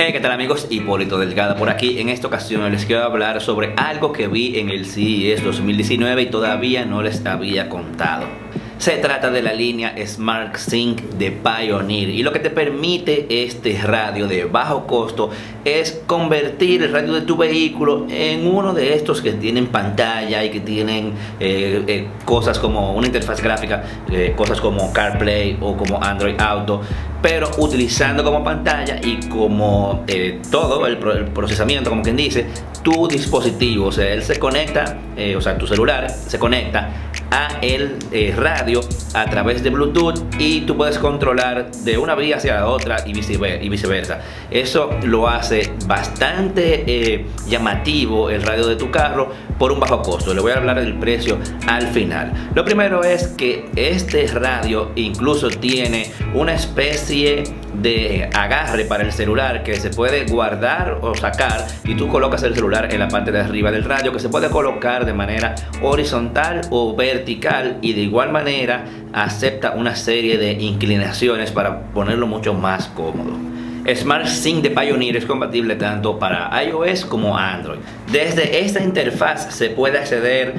Hey, ¿qué tal amigos? Hipólito Delgado por aquí. En esta ocasión les quiero hablar sobre algo que vi en el CES 2019 y todavía no les había contado. Se trata de la línea SmartSync de Pioneer, y lo que te permite este radio de bajo costo es convertir el radio de tu vehículo en uno de estos que tienen pantalla y que tienen cosas como una interfaz gráfica, cosas como CarPlay o como Android Auto, pero utilizando como pantalla y como todo el procesamiento, como quien dice, tu dispositivo. O sea, él se conecta, o sea, tu celular se conecta a el radio a través de Bluetooth, y tú puedes controlar de una vía hacia la otra y viceversa. Eso lo hace bastante llamativo el radio de tu carro por un bajo costo. Le voy a hablar del precio al final. Lo primero es que este radio incluso tiene una especie de agarre para el celular que se puede guardar o sacar, y tú colocas el celular en la parte de arriba del radio, que se puede colocar de manera horizontal o vertical, y de igual manera acepta una serie de inclinaciones para ponerlo mucho más cómodo. SmartSync de Pioneer es compatible tanto para iOS como Android. Desde esta interfaz se puede acceder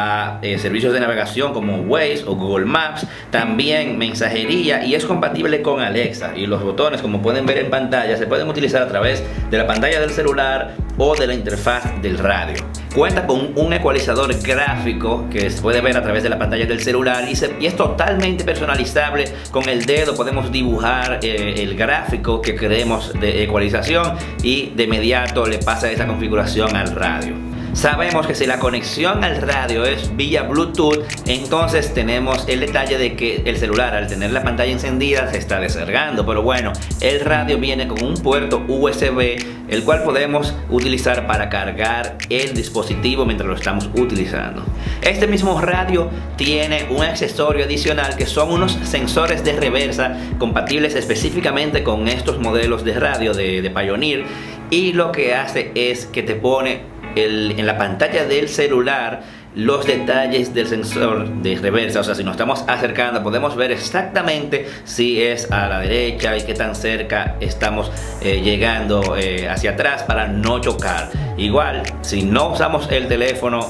a servicios de navegación como Waze o Google Maps, también mensajería, y es compatible con Alexa. Y los botones, como pueden ver en pantalla, se pueden utilizar a través de la pantalla del celular o de la interfaz del radio. Cuenta con un ecualizador gráfico que se puede ver a través de la pantalla del celular, y es totalmente personalizable. Con el dedo podemos dibujar el gráfico que queremos de ecualización, y de inmediato le pasa esa configuración al radio. Sabemos que si la conexión al radio es vía Bluetooth, entonces tenemos el detalle de que el celular, al tener la pantalla encendida, se está descargando. Pero bueno, el radio viene con un puerto USB, el cual podemos utilizar para cargar el dispositivo mientras lo estamos utilizando. Este mismo radio tiene un accesorio adicional, que son unos sensores de reversa compatibles específicamente con estos modelos de radio de Pioneer, y lo que hace es que te pone en la pantalla del celular los detalles del sensor de reversa. O sea, si nos estamos acercando, podemos ver exactamente si es a la derecha y qué tan cerca estamos llegando hacia atrás para no chocar. Igual, si no usamos el teléfono,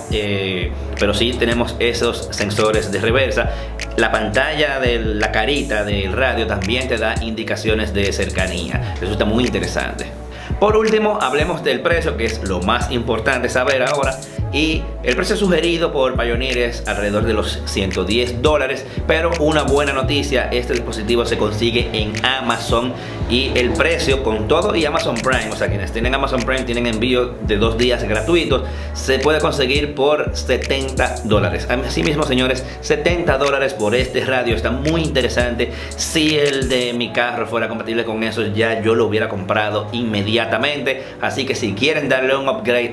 pero sí tenemos esos sensores de reversa, la pantalla de la carita del radio también te da indicaciones de cercanía. Eso está muy interesante. Por último, hablemos del precio, que es lo más importante saber ahora. Y el precio sugerido por Pioneer es alrededor de los $110, pero una buena noticia: este dispositivo se consigue en Amazon, y el precio con todo y Amazon Prime, o sea, quienes tienen Amazon Prime tienen envío de 2 días gratuitos, se puede conseguir por $70. Así mismo, señores, $70 por este radio. Está muy interesante. Si el de mi carro fuera compatible con eso, ya yo lo hubiera comprado inmediatamente. Así que si quieren darle un upgrade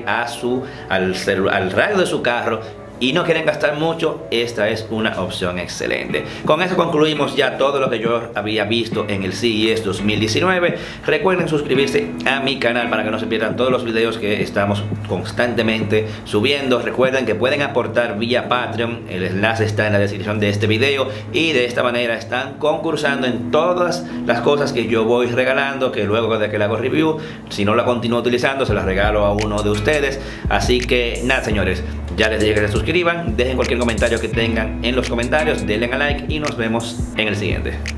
al radio de su carro y no quieren gastar mucho, esta es una opción excelente. Con eso concluimos ya todo lo que yo había visto en el CES 2019. Recuerden suscribirse a mi canal para que no se pierdan todos los videos que estamos constantemente subiendo. Recuerden que pueden aportar vía Patreon, el enlace está en la descripción de este video, y de esta manera están concursando en todas las cosas que yo voy regalando, que luego de que le hago review, si no la continúo utilizando, se las regalo a uno de ustedes. Así que nada, señores, ya les dije que se suscriban, dejen cualquier comentario que tengan en los comentarios, denle a like y nos vemos en el siguiente.